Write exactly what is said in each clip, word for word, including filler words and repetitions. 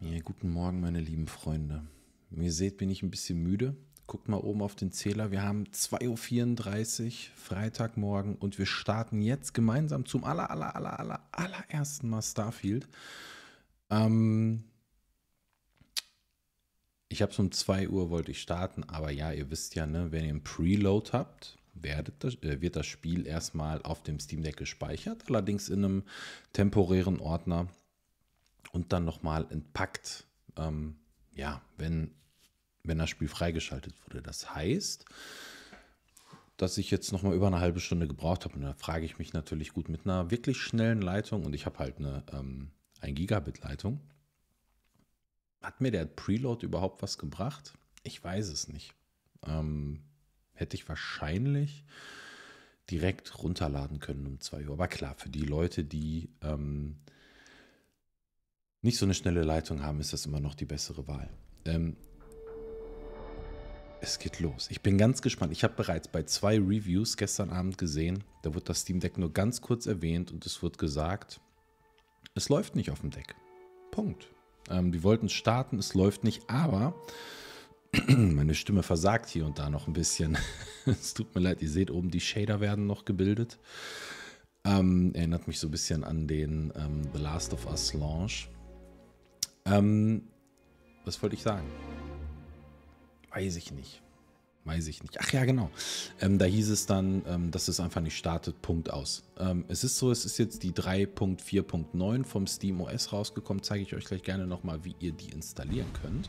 Ja, guten Morgen, meine lieben Freunde. Wie ihr seht, bin ich ein bisschen müde. Guckt mal oben auf den Zähler. Wir haben zwei Uhr vierunddreißig, Freitagmorgen, und wir starten jetzt gemeinsam zum aller, aller, aller, aller, allerersten Mal Starfield. Ähm, ich habe es um zwei Uhr wollte ich starten, aber ja, ihr wisst ja, ne, wenn ihr einen Preload habt, werdet das, äh, wird das Spiel erstmal auf dem Steam Deck gespeichert, allerdings in einem temporären Ordner und dann nochmal entpackt. Ähm, ja, wenn wenn das Spiel freigeschaltet wurde. Das heißt, dass ich jetzt noch mal über eine halbe Stunde gebraucht habe. Und da frage ich mich natürlich, gut, mit einer wirklich schnellen Leitung, und ich habe halt eine ähm, ein Gigabit Leitung, hat mir der Preload überhaupt was gebracht? Ich weiß es nicht. Ähm, hätte ich wahrscheinlich direkt runterladen können um zwei Uhr. Aber klar, für die Leute, die ähm, nicht so eine schnelle Leitung haben, ist das immer noch die bessere Wahl. Ähm, Es geht los. Ich bin ganz gespannt. Ich habe bereits bei zwei Reviews gestern Abend gesehen, da wird das Steam Deck nur ganz kurz erwähnt und es wird gesagt, es läuft nicht auf dem Deck. Punkt. Ähm, die wollten starten, es läuft nicht, aber meine Stimme versagt hier und da noch ein bisschen. Es tut mir leid, ihr seht oben, die Shader werden noch gebildet. Ähm, erinnert mich so ein bisschen an den ähm, The Last of Us Launch. Ähm, was wollte ich sagen? Weiß ich nicht. Weiß ich nicht. Ach ja, genau. Ähm, da hieß es dann, ähm, dass es einfach nicht startet, Punkt aus. Ähm, es ist so, es ist jetzt die drei Punkt vier Punkt neun vom SteamOS rausgekommen. Zeige ich euch gleich gerne nochmal, wie ihr die installieren könnt.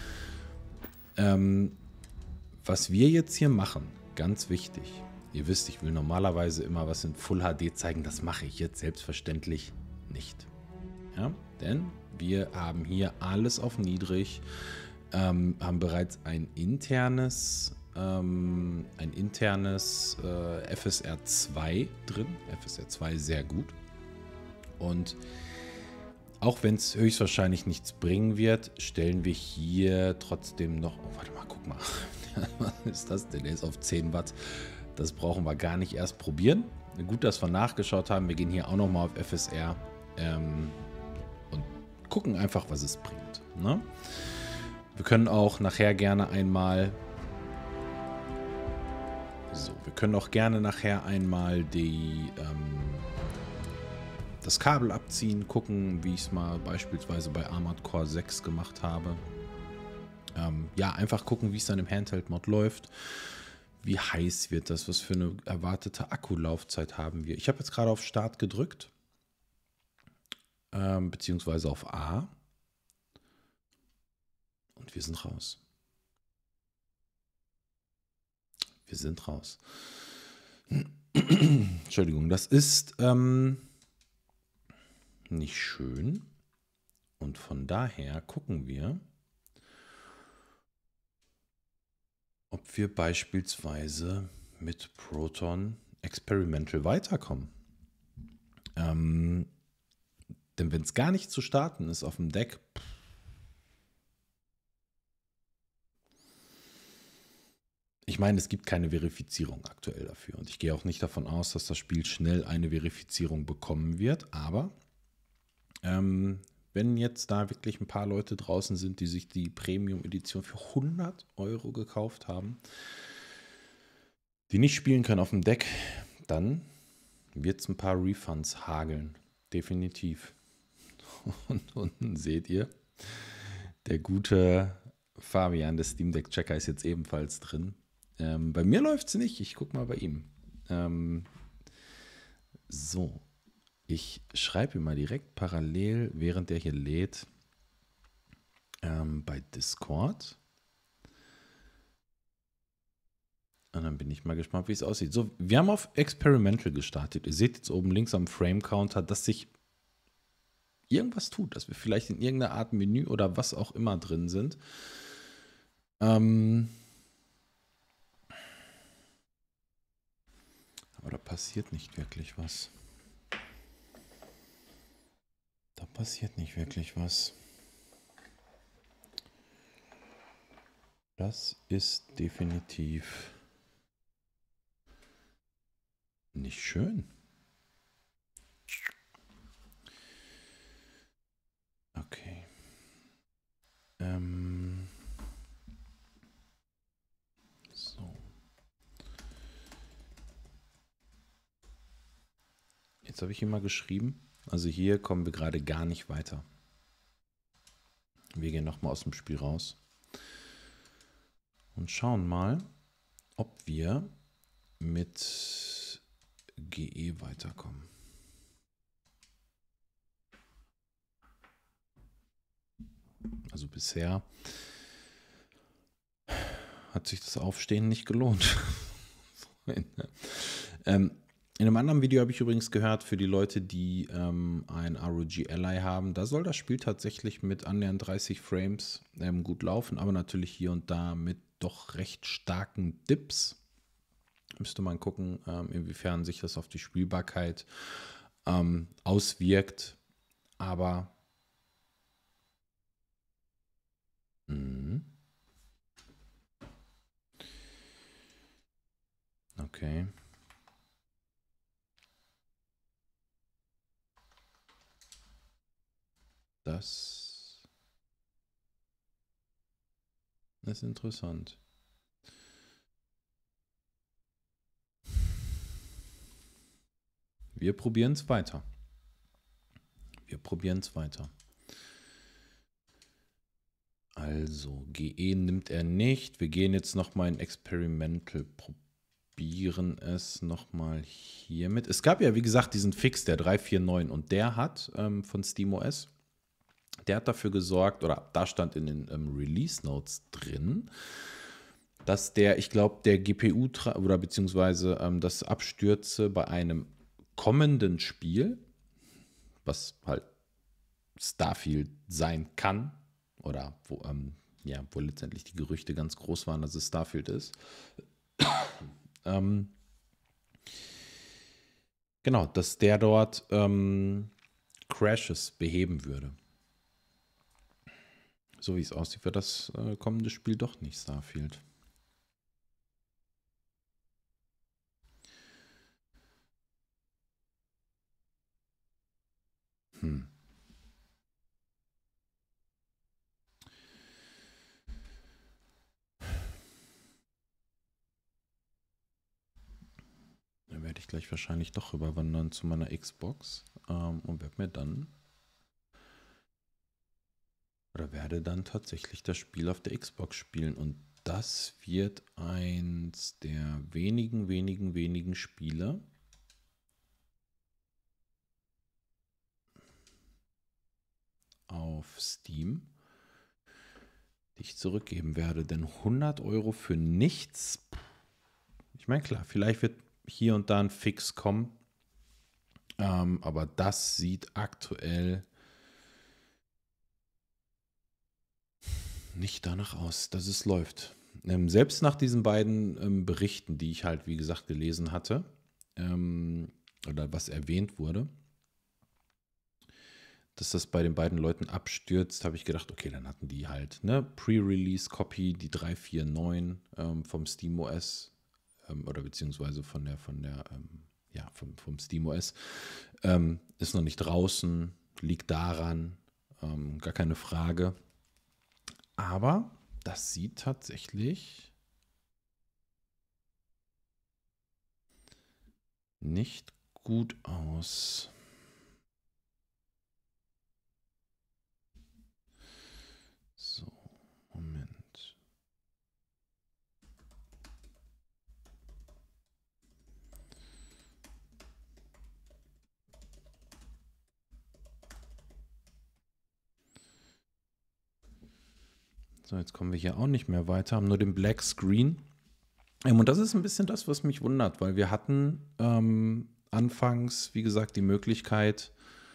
Ähm, was wir jetzt hier machen, ganz wichtig. Ihr wisst, ich will normalerweise immer was in Full H D zeigen. Das mache ich jetzt selbstverständlich nicht. Ja? Denn wir haben hier alles auf niedrig. Ähm, haben bereits ein internes, ähm, ein internes äh, F S R zwei drin. F S R zwei sehr gut. Und auch wenn es höchstwahrscheinlich nichts bringen wird, stellen wir hier trotzdem noch... Oh, warte mal, guck mal. Was ist das denn? Der ist auf zehn Watt. Das brauchen wir gar nicht erst probieren. Gut, dass wir nachgeschaut haben. Wir gehen hier auch nochmal auf F S R ähm, und gucken einfach, was es bringt. Ne? Wir können auch nachher gerne einmal... So, wir können auch gerne nachher einmal die, ähm, das Kabel abziehen, gucken, wie ich es mal beispielsweise bei Armored Core sechs gemacht habe. Ähm, ja, einfach gucken, wie es dann im Handheld-Mod läuft. Wie heiß wird das? Was für eine erwartete Akkulaufzeit haben wir? Ich habe jetzt gerade auf Start gedrückt, ähm, beziehungsweise auf A. Und wir sind raus. Wir sind raus. Entschuldigung, das ist ähm, nicht schön. Und von daher gucken wir, ob wir beispielsweise mit Proton Experimental weiterkommen. Ähm, denn wenn es gar nicht zu starten ist auf dem Deck, ich meine, es gibt keine Verifizierung aktuell dafür. Und ich gehe auch nicht davon aus, dass das Spiel schnell eine Verifizierung bekommen wird. Aber ähm, wenn jetzt da wirklich ein paar Leute draußen sind, die sich die Premium-Edition für hundert Euro gekauft haben, die nicht spielen können auf dem Deck, dann wird es ein paar Refunds hageln. Definitiv. Und unten seht ihr, der gute Fabian, der Steam Deck Checker, ist jetzt ebenfalls drin. Ähm, bei mir läuft es nicht. Ich gucke mal bei ihm. Ähm, so. Ich schreibe ihm mal direkt parallel, während der hier lädt, ähm, bei Discord. Und dann bin ich mal gespannt, wie es aussieht. So, wir haben auf Experimental gestartet. Ihr seht jetzt oben links am Frame Counter, dass sich irgendwas tut, dass wir vielleicht in irgendeiner Art Menü oder was auch immer drin sind. Ähm Aber da passiert nicht wirklich was. Da passiert nicht wirklich was. Das ist definitiv nicht schön. Okay. Jetzt habe ich ihm mal geschrieben. Also hier kommen wir gerade gar nicht weiter. Wir gehen nochmal aus dem Spiel raus. Und schauen mal, ob wir mit G E weiterkommen. Also bisher hat sich das Aufstehen nicht gelohnt. ähm, in einem anderen Video habe ich übrigens gehört, für die Leute, die ähm, ein R O G Ally haben, da soll das Spiel tatsächlich mit annähernd dreißig Frames ähm, gut laufen, aber natürlich hier und da mit doch recht starken Dips. Müsste man gucken, ähm, inwiefern sich das auf die Spielbarkeit ähm, auswirkt. Aber mh. Okay. Das ist interessant. Wir probieren es weiter. Wir probieren es weiter. Also, G E nimmt er nicht. Wir gehen jetzt nochmal in Experimental, probieren es nochmal hiermit. Es gab ja, wie gesagt, diesen Fix, der drei vier neun, und der hat ähm, von SteamOS, der hat dafür gesorgt, oder da stand in den ähm, Release Notes drin, dass der, ich glaube, der G P U oder beziehungsweise ähm, das Abstürze bei einem kommenden Spiel, was halt Starfield sein kann, oder wo, ähm, ja, wo letztendlich die Gerüchte ganz groß waren, dass es Starfield ist. ähm, genau, dass der dort ähm, Crashes beheben würde. So wie es aussieht, wird das äh, kommende Spiel doch nicht Starfield. Hm. Dann werde ich gleich wahrscheinlich doch rüberwandern zu meiner Xbox ähm, und werde mir dann oder werde dann tatsächlich das Spiel auf der Xbox spielen. Und das wird eins der wenigen, wenigen, wenigen Spiele, auf Steam, die ich zurückgeben werde. Denn hundert Euro für nichts, ich meine, klar, vielleicht wird hier und da ein Fix kommen, ähm, aber das sieht aktuell nicht danach aus, dass es läuft. Ähm, selbst nach diesen beiden ähm, Berichten, die ich halt, wie gesagt, gelesen hatte, ähm, oder was erwähnt wurde, dass das bei den beiden Leuten abstürzt, habe ich gedacht, okay, dann hatten die halt eine Pre-Release-Copy, die drei vier neun ähm, vom SteamOS ähm, oder beziehungsweise von der, von der, ähm, ja, vom, vom SteamOS, ähm, ist noch nicht draußen, liegt daran, ähm, gar keine Frage. Aber das sieht tatsächlich nicht gut aus. So, Moment. So, jetzt kommen wir hier auch nicht mehr weiter, haben nur den Black Screen. Und das ist ein bisschen das, was mich wundert, weil wir hatten ähm, anfangs, wie gesagt, die Möglichkeit,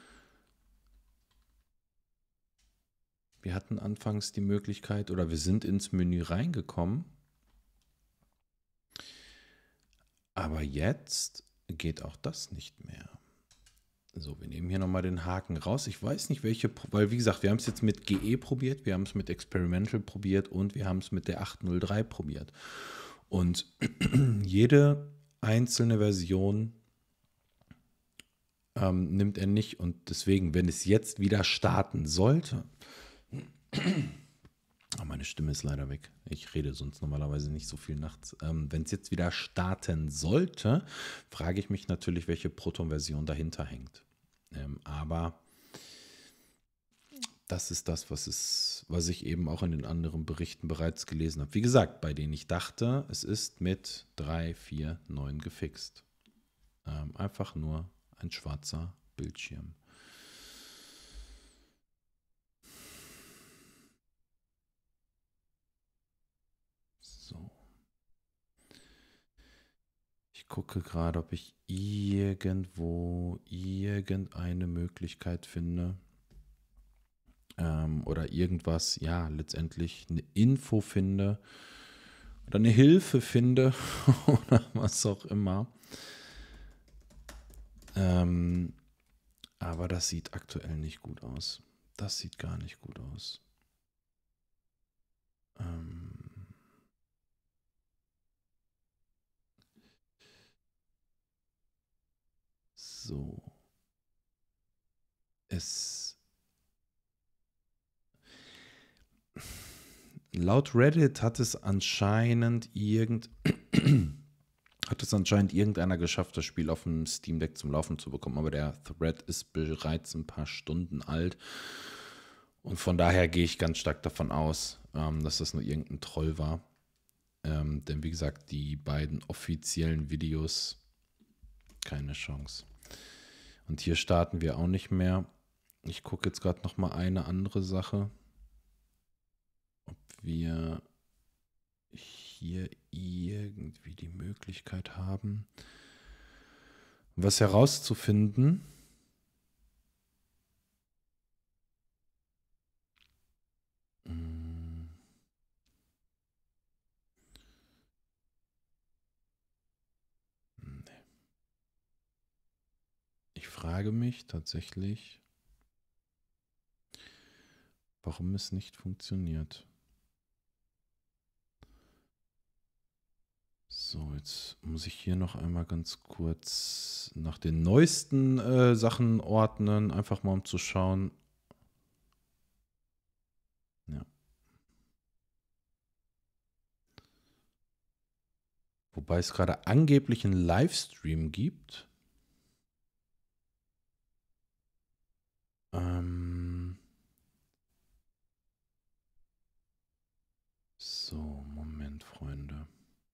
wir hatten anfangs die Möglichkeit, oder wir sind ins Menü reingekommen, aber jetzt geht auch das nicht mehr. So, wir nehmen hier nochmal den Haken raus. Ich weiß nicht, welche, weil wie gesagt, wir haben es jetzt mit G E probiert, wir haben es mit Experimental probiert und wir haben es mit der acht null drei probiert. Und jede einzelne Version ähm, nimmt er nicht. Und deswegen, wenn es jetzt wieder starten sollte, oh, mein Meine Stimme ist leider weg. Ich rede sonst normalerweise nicht so viel nachts. Ähm, Wenn es jetzt wieder starten sollte, frage ich mich natürlich, welche Proton-Version dahinter hängt. Ähm, aber das ist das, was, es, was ich eben auch in den anderen Berichten bereits gelesen habe. Wie gesagt, bei denen ich dachte, es ist mit drei, vier, neun gefixt. Ähm, einfach nur ein schwarzer Bildschirm. So. Ich gucke gerade, ob ich irgendwo irgendeine Möglichkeit finde ähm, oder irgendwas, ja, letztendlich eine Info finde oder eine Hilfe finde oder was auch immer. Ähm, aber das sieht aktuell nicht gut aus. Das sieht gar nicht gut aus. Ähm, so. Es. Laut Reddit hat es anscheinend irgend. Hat es anscheinend irgendeiner geschafft, das Spiel auf dem Steam Deck zum Laufen zu bekommen. Aber der Thread ist bereits ein paar Stunden alt. Und von daher gehe ich ganz stark davon aus, ähm, dass das nur irgendein Troll war. Ähm, denn wie gesagt, die beiden offiziellen Videos, keine Chance. Und hier starten wir auch nicht mehr. Ich gucke jetzt gerade noch mal eine andere Sache. Ob wir hier irgendwie die Möglichkeit haben, was herauszufinden. Hm. Nee. Ich frage mich tatsächlich, warum es nicht funktioniert. So, jetzt muss ich hier noch einmal ganz kurz nach den neuesten äh, Sachen ordnen, einfach mal um zu schauen. Ja. Wobei es gerade angeblich einen Livestream gibt. Ähm so, Moment, Freunde.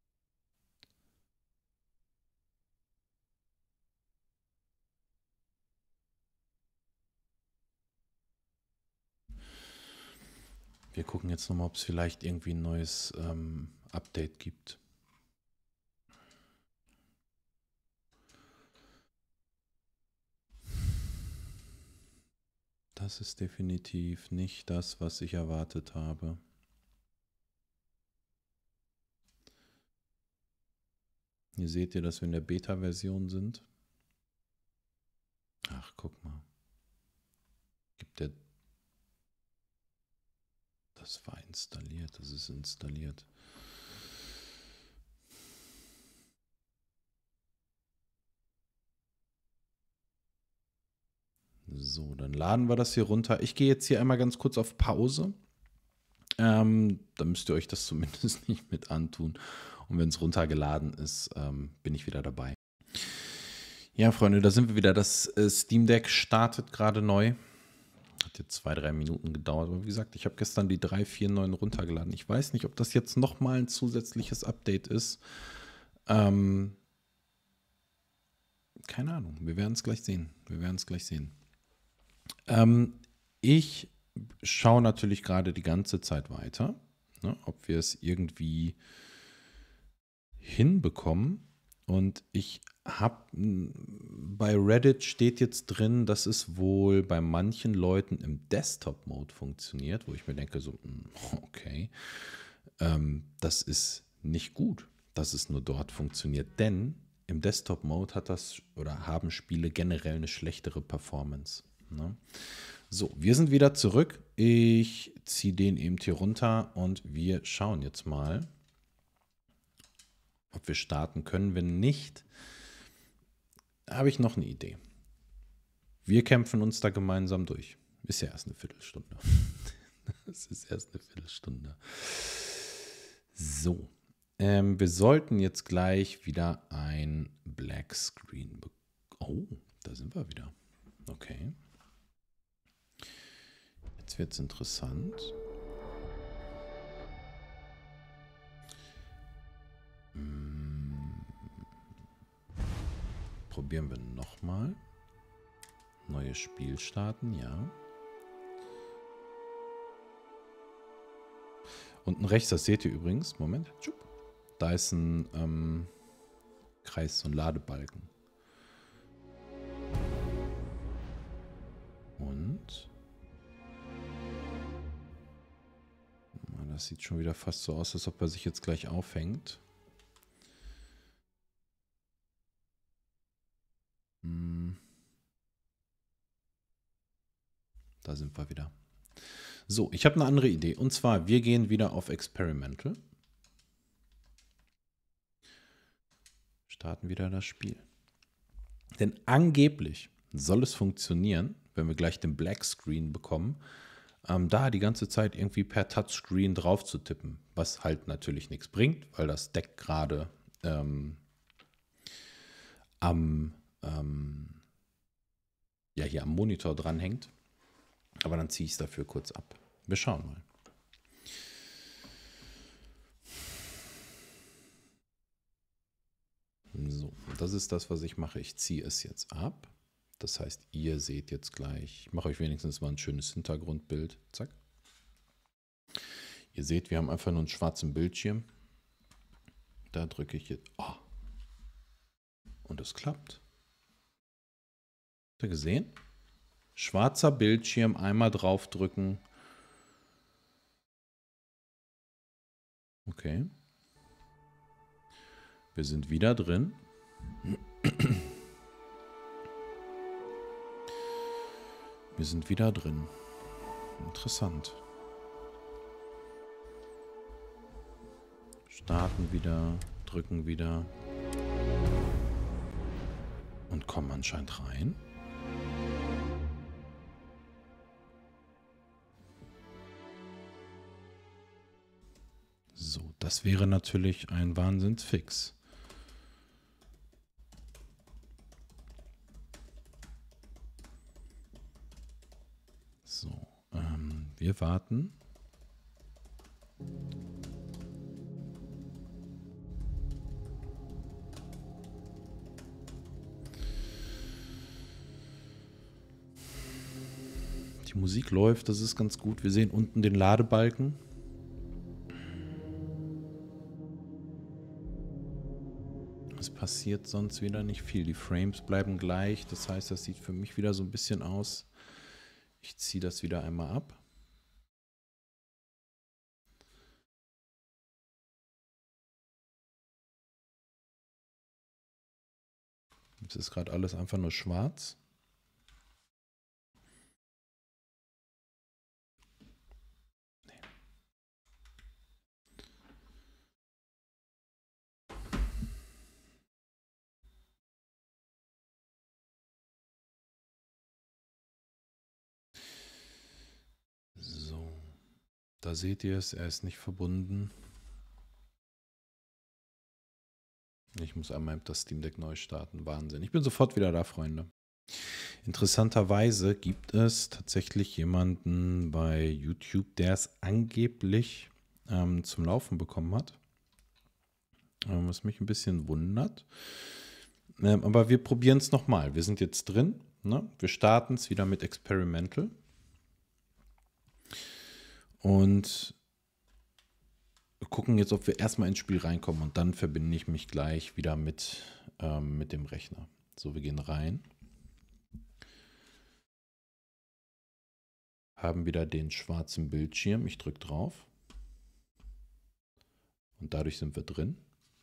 Wir gucken jetzt nochmal, ob es vielleicht irgendwie ein neues ähm, Update gibt. Das ist definitiv nicht das, was ich erwartet habe. Hier seht ihr, dass wir in der Beta-Version sind. Ach, guck mal. Gibt der... Das war installiert, das ist installiert. So, dann laden wir das hier runter. Ich gehe jetzt hier einmal ganz kurz auf Pause. Ähm, da müsst ihr euch das zumindest nicht mit antun. Und wenn es runtergeladen ist, ähm, bin ich wieder dabei. Ja, Freunde, da sind wir wieder. Das äh, Steam Deck startet gerade neu. Hat jetzt zwei, drei Minuten gedauert. Aber wie gesagt, ich habe gestern die drei vier neun runtergeladen. Ich weiß nicht, ob das jetzt nochmal ein zusätzliches Update ist. Ähm, keine Ahnung. Wir werden es gleich sehen. Wir werden es gleich sehen. Ähm, ich schaue natürlich gerade die ganze Zeit weiter, ne, ob wir es irgendwie hinbekommen. Und ich habe, bei Reddit steht jetzt drin, dass es wohl bei manchen Leuten im Desktop-Mode funktioniert, wo ich mir denke, so, okay, ähm, das ist nicht gut, dass es nur dort funktioniert, denn im Desktop-Mode hat das oder haben Spiele generell eine schlechtere Performance. Ne? So, wir sind wieder zurück. Ich ziehe den eben hier runter und wir schauen jetzt mal, ob wir starten können. Wenn nicht, habe ich noch eine Idee. Wir kämpfen uns da gemeinsam durch. Ist ja erst eine Viertelstunde. Es ist erst eine Viertelstunde. So. Ähm, wir sollten jetzt gleich wieder ein Black Screen bekommen. Oh, da sind wir wieder. Okay. Jetzt wird es interessant. Hm. Probieren wir nochmal. Neues Spiel starten, ja. Unten rechts, das seht ihr übrigens. Moment. Da ist ein ähm, Kreis, so ein Ladebalken. Und das sieht schon wieder fast so aus, als ob er sich jetzt gleich aufhängt. Hm. Da sind wir wieder. So, ich habe eine andere Idee. Und zwar, wir gehen wieder auf Experimental. Starten wieder das Spiel. Denn angeblich soll es funktionieren, wenn wir gleich den Black Screen bekommen, ähm, da die ganze Zeit irgendwie per Touchscreen drauf zu tippen. Was halt natürlich nichts bringt, weil das Deck gerade ähm, am, ähm, ja, hier am Monitor dranhängt. Aber dann ziehe ich es dafür kurz ab. Wir schauen mal. So, das ist das, was ich mache. Ich ziehe es jetzt ab. Das heißt, ihr seht jetzt gleich, ich mache euch wenigstens mal ein schönes Hintergrundbild. Zack. Ihr seht, wir haben einfach nur einen schwarzen Bildschirm. Da drücke ich jetzt. Oh. Und es klappt. Habt ihr gesehen? Schwarzer Bildschirm, einmal draufdrücken. Okay. Wir sind wieder drin. Wir sind wieder drin. Interessant. Starten wieder, drücken wieder. Und kommen anscheinend rein. So, das wäre natürlich ein Wahnsinnsfix. So, ähm, wir warten. Die Musik läuft, das ist ganz gut. Wir sehen unten den Ladebalken. Es passiert sonst wieder nicht viel. Die Frames bleiben gleich. Das heißt, das sieht für mich wieder so ein bisschen aus. Ich ziehe das wieder einmal ab. Jetzt ist gerade alles einfach nur schwarz. Nee. So, da seht ihr es, er ist nicht verbunden. Ich muss einmal das Steam Deck neu starten. Wahnsinn. Ich bin sofort wieder da, Freunde. Interessanterweise gibt es tatsächlich jemanden bei YouTube, der es angeblich ähm, zum Laufen bekommen hat. Ähm, was mich ein bisschen wundert. Ähm, aber wir probieren es nochmal. Wir sind jetzt drin. Ne? Wir starten es wieder mit Experimental. Und gucken jetzt, ob wir erstmal ins Spiel reinkommen und dann verbinde ich mich gleich wieder mit, ähm, mit dem Rechner. So, wir gehen rein. Haben wieder den schwarzen Bildschirm. Ich drücke drauf. Und dadurch sind wir drin.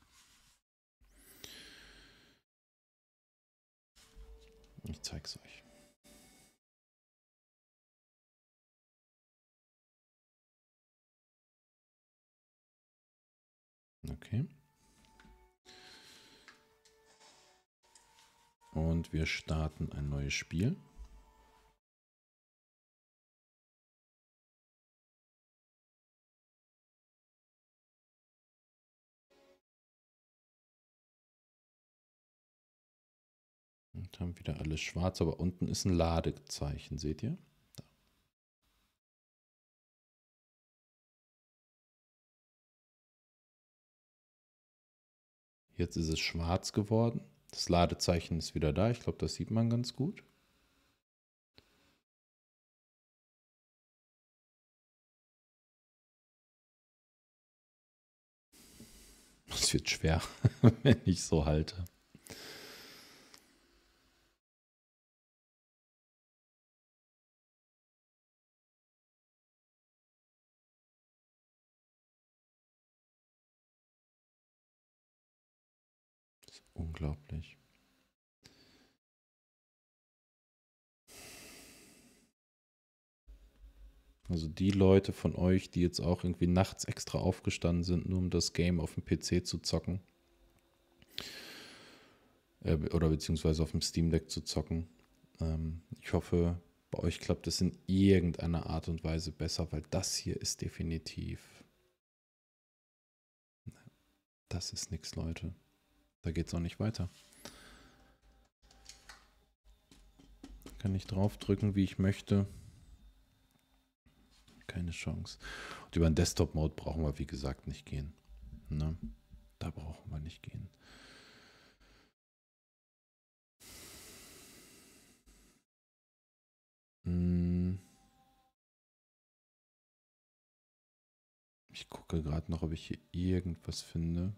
Ich zeige es euch. Okay. Und wir starten ein neues Spiel. Haben wieder alles schwarz, aber unten ist ein Ladezeichen, seht ihr? Da. Jetzt ist es schwarz geworden. Das Ladezeichen ist wieder da. Ich glaube, das sieht man ganz gut. Es wird schwer, wenn ich so halte. Das ist unglaublich. Also die Leute von euch, die jetzt auch irgendwie nachts extra aufgestanden sind, nur um das Game auf dem P C zu zocken. Äh, oder beziehungsweise auf dem Steam Deck zu zocken. Ähm, ich hoffe, bei euch klappt es in irgendeiner Art und Weise besser, weil das hier ist definitiv... Das ist nichts, Leute. Da geht es auch nicht weiter. Kann ich draufdrücken, wie ich möchte. Keine Chance. Und über den Desktop-Mode brauchen wir, wie gesagt, nicht gehen. Ne? Da brauchen wir nicht gehen. Hm. Ich gucke gerade noch, ob ich hier irgendwas finde.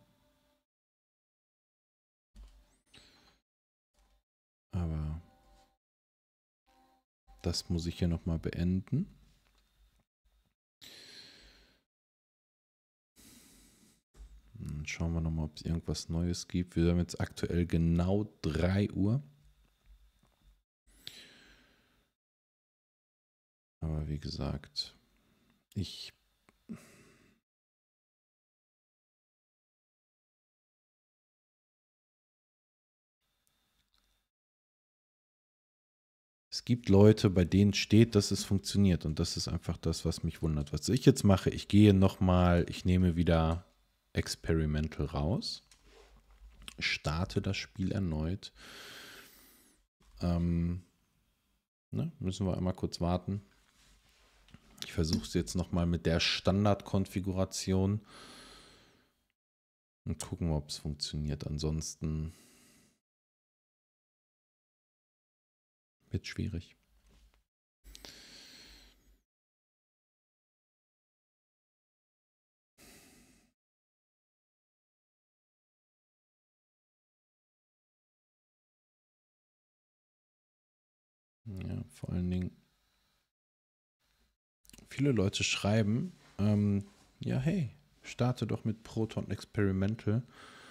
Aber das muss ich hier nochmal beenden. Dann schauen wir nochmal, ob es irgendwas Neues gibt. Wir haben jetzt aktuell genau drei Uhr. Aber wie gesagt, ich... Es gibt Leute, bei denen steht, dass es funktioniert. Und das ist einfach das, was mich wundert. Was ich jetzt mache, ich gehe nochmal, ich nehme wieder Experimental raus. Starte das Spiel erneut. Ähm, ne, müssen wir einmal kurz warten. Ich versuche es jetzt nochmal mit der Standardkonfiguration und gucken, ob es funktioniert. Ansonsten wird es schwierig. Ja, vor allen Dingen, viele Leute schreiben, ähm, ja, hey, starte doch mit Proton Experimental.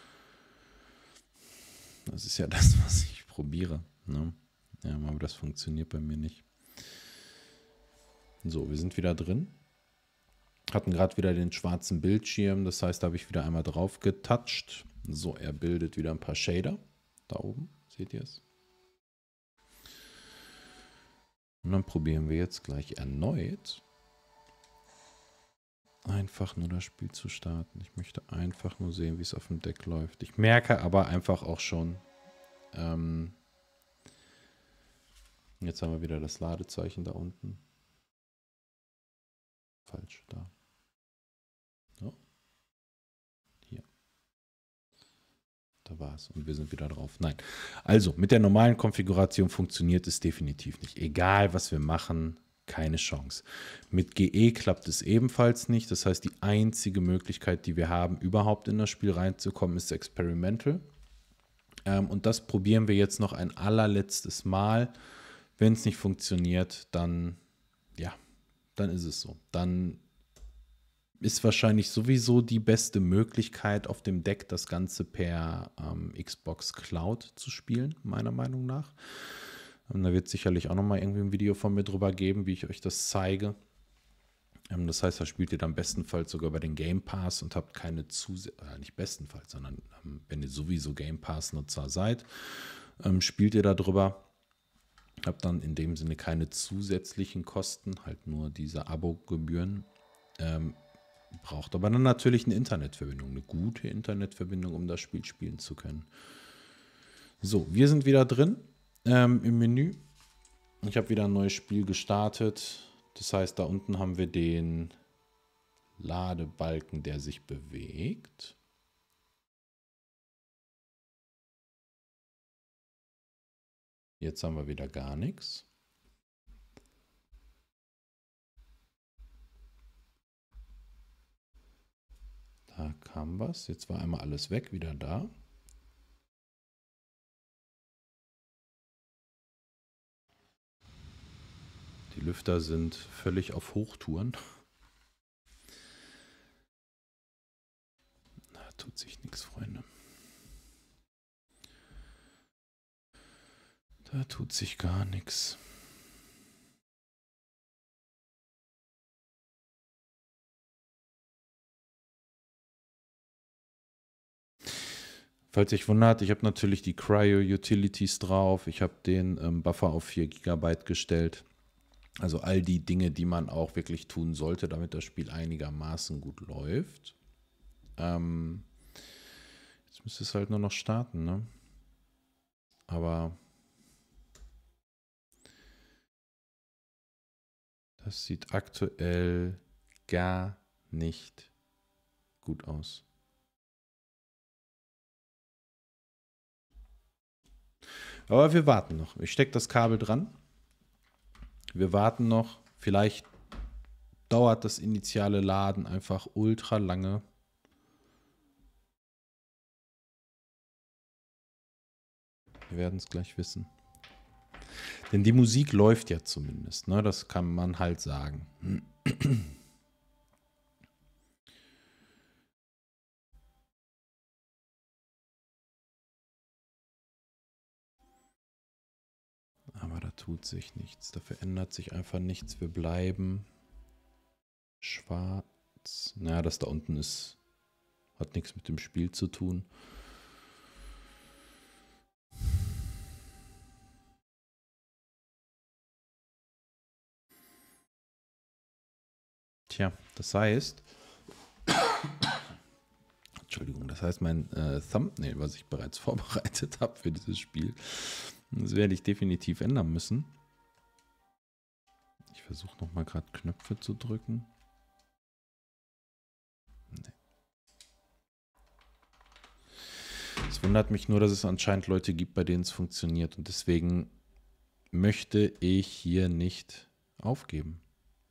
Das ist ja das, was ich probiere. Ne? Ja, aber das funktioniert bei mir nicht. So, wir sind wieder drin. Hatten gerade wieder den schwarzen Bildschirm. Das heißt, da habe ich wieder einmal drauf getoucht. So, er bildet wieder ein paar Shader. Da oben, seht ihr es? Und dann probieren wir jetzt gleich erneut einfach nur das Spiel zu starten. Ich möchte einfach nur sehen, wie es auf dem Deck läuft. Ich merke aber einfach auch schon, ähm, jetzt haben wir wieder das Ladezeichen da unten. Falsch, da. So. Hier. Da war es und wir sind wieder drauf. Nein. Also, mit der normalen Konfiguration funktioniert es definitiv nicht. Egal, was wir machen, keine Chance. Mit G E klappt es ebenfalls nicht. Das heißt, die einzige Möglichkeit, die wir haben, überhaupt in das Spiel reinzukommen, ist Experimental. Ähm, und das probieren wir jetzt noch ein allerletztes Mal. Wenn es nicht funktioniert, dann, ja, dann ist es so. Dann ist wahrscheinlich sowieso die beste Möglichkeit, auf dem Deck das Ganze per ähm, Xbox Cloud zu spielen, meiner Meinung nach. Und da wird es sicherlich auch nochmal irgendwie ein Video von mir drüber geben, wie ich euch das zeige. Ähm, das heißt, da spielt ihr dann bestenfalls sogar über den Game Pass und habt keine zusätzlichen, äh, nicht bestenfalls, sondern ähm, wenn ihr sowieso Game Pass-Nutzer seid, ähm, spielt ihr da drüber. Habt dann in dem Sinne keine zusätzlichen Kosten, halt nur diese Abo-Gebühren. Ähm, braucht aber dann natürlich eine Internetverbindung, eine gute Internetverbindung, um das Spiel spielen zu können. So, wir sind wieder drin. ähm, im Menü. Ich habe wieder ein neues Spiel gestartet. Das heißt, da unten haben wir den Ladebalken, der sich bewegt. Jetzt haben wir wieder gar nichts. Da kam was. Jetzt war einmal alles weg, wieder da. Die Lüfter sind völlig auf Hochtouren. Da tut sich nichts, Freunde. Da tut sich gar nichts. Falls ihr euch wundert, ich habe natürlich die Cryo-Utilities drauf. Ich habe den ähm, Buffer auf vier Gigabyte gestellt. Also all die Dinge, die man auch wirklich tun sollte, damit das Spiel einigermaßen gut läuft. Ähm, jetzt müsste es halt nur noch starten, ne? Aber das sieht aktuell gar nicht gut aus. Aber wir warten noch. Ich stecke das Kabel dran. Wir warten noch. Vielleicht dauert das initiale Laden einfach ultra lange. Wir werden es gleich wissen. Denn die Musik läuft ja zumindest, ne? Das kann man halt sagen. Aber da tut sich nichts. Da verändert sich einfach nichts. Wir bleiben schwarz. Naja, das da unten ist, hat nichts mit dem Spiel zu tun. Tja, das heißt, Entschuldigung, das heißt, mein äh, Thumbnail, was ich bereits vorbereitet habe für dieses Spiel, das werde ich definitiv ändern müssen. Ich versuche nochmal gerade Knöpfe zu drücken. Nee. Es wundert mich nur, dass es anscheinend Leute gibt, bei denen es funktioniert. Und deswegen möchte ich hier nicht aufgeben.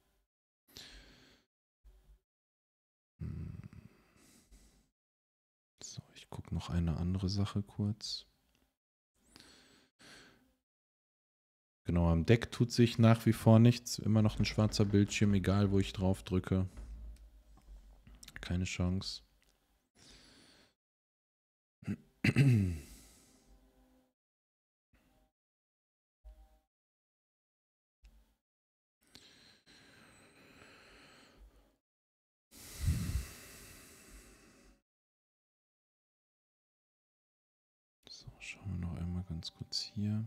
So, ich gucke noch eine andere Sache kurz. Genau, am Deck tut sich nach wie vor nichts. Immer noch ein schwarzer Bildschirm, egal wo ich drauf drücke. Keine Chance. So, schauen wir noch einmal ganz kurz hier.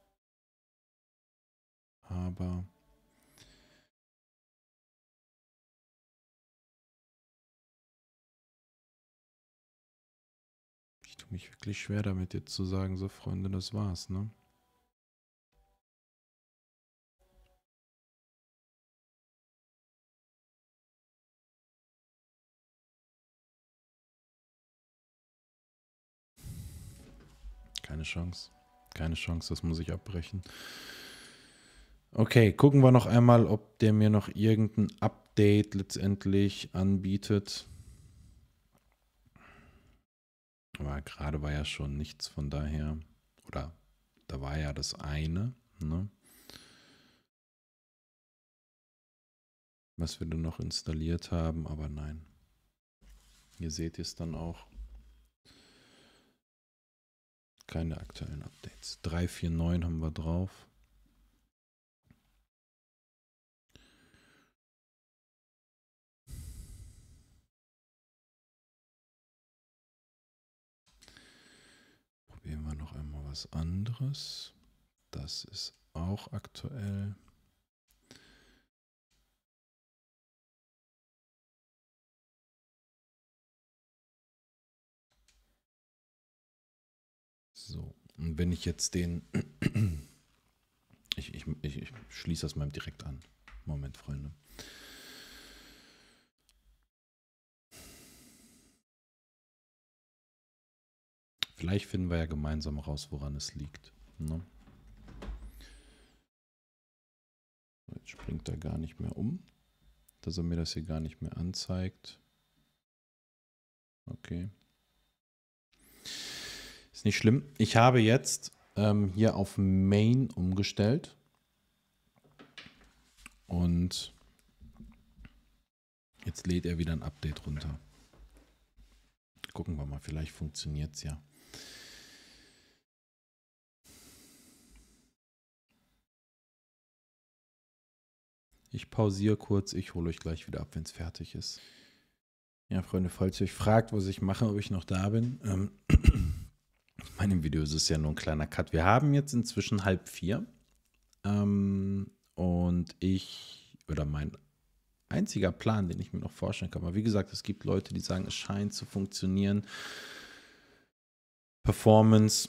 Aber ich tue mich wirklich schwer damit, jetzt zu sagen, so Freunde, das war's, ne? Keine Chance. Keine Chance, das muss ich abbrechen. Okay, gucken wir noch einmal, ob der mir noch irgendein Update letztendlich anbietet. Aber gerade war ja schon nichts, von daher, oder da war ja das eine, ne? Was wir dann noch installiert haben, aber nein. Hier seht ihr es dann auch. Keine aktuellen Updates. drei Punkt vier Punkt neun haben wir drauf. Probieren wir noch einmal was anderes. Das ist auch aktuell. So, Und wenn ich jetzt den... ich, ich, ich, ich schließe das mal direkt an. Moment, Freunde. Vielleicht finden wir ja gemeinsam raus, woran es liegt. Ne? Jetzt springt er gar nicht mehr um, dass er mir das hier gar nicht mehr anzeigt. Okay. Ist nicht schlimm. Ich habe jetzt ähm, hier auf Main umgestellt. Und jetzt lädt er wieder ein Update runter. Gucken wir mal, vielleicht funktioniert es ja. Ich pausiere kurz, ich hole euch gleich wieder ab, wenn es fertig ist. Ja, Freunde, falls ihr euch fragt, was ich mache, ob ich noch da bin. Ähm, in meinem Video ist es ja nur ein kleiner Cut. Wir haben jetzt inzwischen halb vier. Ähm, und ich, oder mein einziger Plan, den ich mir noch vorstellen kann. Aber wie gesagt, es gibt Leute, die sagen, es scheint zu funktionieren. Performance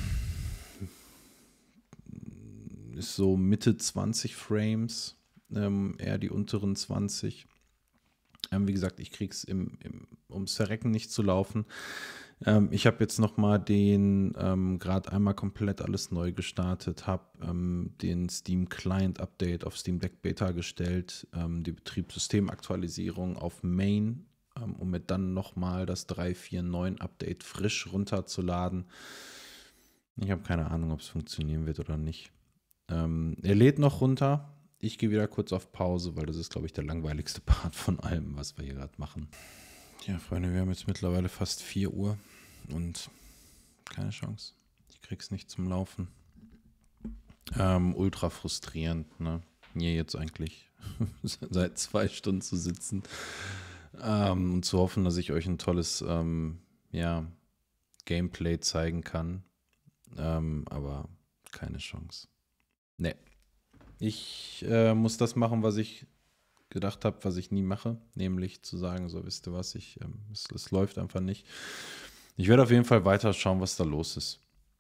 ist so Mitte zwanzig Frames, ähm, eher die unteren zwanzig. Ähm, wie gesagt, ich kriege es im, im, ums Verrecken nicht zu laufen. Ähm, ich habe jetzt nochmal den, ähm, gerade einmal komplett alles neu gestartet, habe ähm, den Steam Client Update auf Steam Deck Beta gestellt, ähm, die Betriebssystemaktualisierung auf Main, ähm, um mir dann nochmal das drei Punkt vier Punkt neun Update frisch runterzuladen. Ich habe keine Ahnung, ob es funktionieren wird oder nicht. Ähm, er lädt noch runter. Ich gehe wieder kurz auf Pause, weil das ist, glaube ich, der langweiligste Part von allem, was wir hier gerade machen. Ja, Freunde, wir haben jetzt mittlerweile fast vier Uhr und keine Chance. Ich krieg's nicht zum Laufen. Ähm, ultra frustrierend, ne? Hier jetzt eigentlich seit zwei Stunden zu sitzen ähm, und zu hoffen, dass ich euch ein tolles ähm, ja, Gameplay zeigen kann. Ähm, aber keine Chance. Ne. Ich äh, muss das machen, was ich gedacht habe, was ich nie mache, nämlich zu sagen, so, wisst ihr was, ich, ähm, es, es läuft einfach nicht. Ich werde auf jeden Fall weiter schauen, was da los ist.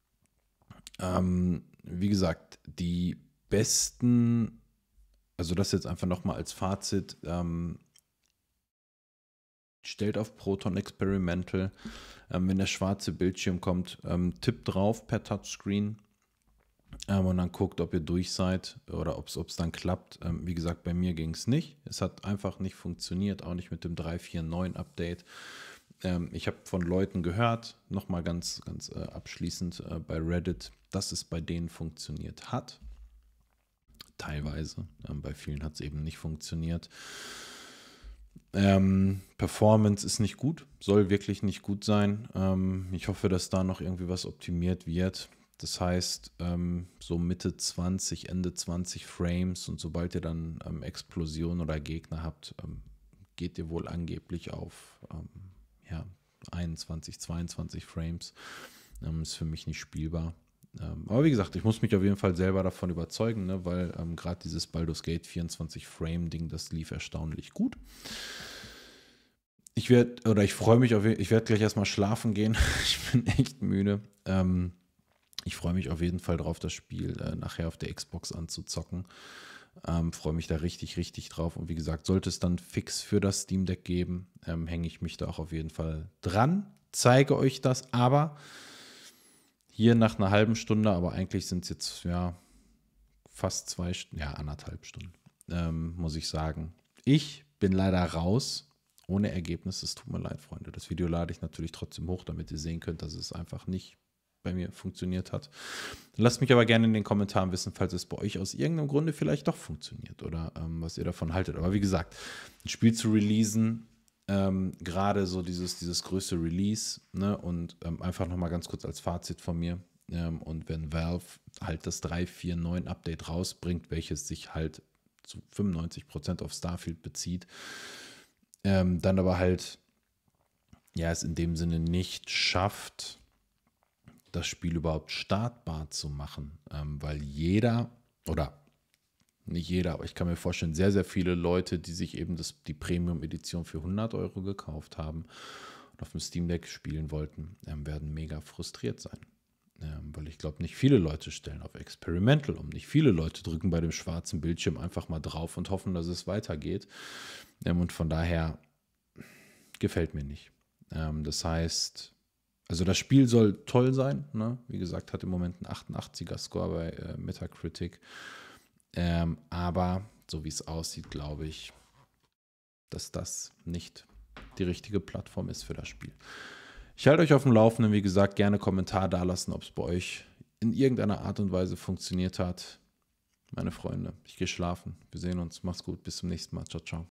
Ähm, wie gesagt, die besten, also das jetzt einfach nochmal als Fazit, ähm, stellt auf Proton Experimental, ähm, wenn der schwarze Bildschirm kommt, ähm, tippt drauf per Touchscreen, Ähm, und dann guckt, ob ihr durch seid oder ob es dann klappt. Ähm, wie gesagt, bei mir ging es nicht. Es hat einfach nicht funktioniert, auch nicht mit dem drei Punkt vier Punkt neun Update. Ähm, ich habe von Leuten gehört, nochmal ganz, ganz äh, abschließend äh, bei Reddit, dass es bei denen funktioniert hat. Teilweise. Ähm, bei vielen hat es eben nicht funktioniert. Ähm, Performance ist nicht gut, soll wirklich nicht gut sein. Ähm, ich hoffe, dass da noch irgendwie was optimiert wird. Das heißt, ähm, so Mitte zwanzig, Ende zwanzig Frames und sobald ihr dann ähm, Explosion oder Gegner habt, ähm, geht ihr wohl angeblich auf ähm, ja, einundzwanzig, zweiundzwanzig Frames. Ähm, ist für mich nicht spielbar. Ähm, aber wie gesagt, ich muss mich auf jeden Fall selber davon überzeugen, ne, weil ähm, gerade dieses Baldur's Gate vierundzwanzig Frame Ding, das lief erstaunlich gut. Ich werde, oder ich freue mich auf jeden Fall, ich werde gleich erstmal schlafen gehen. Ich bin echt müde. Ähm, Ich freue mich auf jeden Fall drauf, das Spiel äh, nachher auf der Xbox anzuzocken. Ähm, freue mich da richtig, richtig drauf. Und wie gesagt, sollte es dann fix für das Steam Deck geben, ähm, hänge ich mich da auch auf jeden Fall dran. Zeige euch das, aber hier nach einer halben Stunde, aber eigentlich sind es jetzt ja fast zwei Stunden, ja anderthalb Stunden, ähm, muss ich sagen. Ich bin leider raus. Ohne Ergebnis. Es tut mir leid, Freunde. Das Video lade ich natürlich trotzdem hoch, damit ihr sehen könnt, dass es einfach nicht bei mir funktioniert hat. Lasst mich aber gerne in den Kommentaren wissen, falls es bei euch aus irgendeinem Grunde vielleicht doch funktioniert oder ähm, was ihr davon haltet. Aber wie gesagt, ein Spiel zu releasen, ähm, gerade so dieses, dieses größte Release, ne, und ähm, einfach nochmal ganz kurz als Fazit von mir. Ähm, und wenn Valve halt das drei Punkt vier Punkt neun Update rausbringt, welches sich halt zu fünfundneunzig Prozent auf Starfield bezieht, ähm, dann aber halt, ja, es in dem Sinne nicht schafft, das Spiel überhaupt startbar zu machen, ähm, weil jeder, oder nicht jeder, aber ich kann mir vorstellen, sehr, sehr viele Leute, die sich eben das, die Premium-Edition für hundert Euro gekauft haben und auf dem Steam Deck spielen wollten, ähm, werden mega frustriert sein. Ähm, weil ich glaube, nicht viele Leute stellen auf Experimental um. Nicht viele Leute drücken bei dem schwarzen Bildschirm einfach mal drauf und hoffen, dass es weitergeht. Ähm, und von daher gefällt mir nicht. Ähm, das heißt, also das Spiel soll toll sein. Ne? Wie gesagt, hat im Moment einen achtundachtziger Score bei äh, Metacritic. Ähm, aber so wie es aussieht, glaube ich, dass das nicht die richtige Plattform ist für das Spiel. Ich halte euch auf dem Laufenden. Wie gesagt, gerne Kommentar dalassen, ob es bei euch in irgendeiner Art und Weise funktioniert hat. Meine Freunde, ich gehe schlafen. Wir sehen uns. Macht's gut. Bis zum nächsten Mal. Ciao, ciao.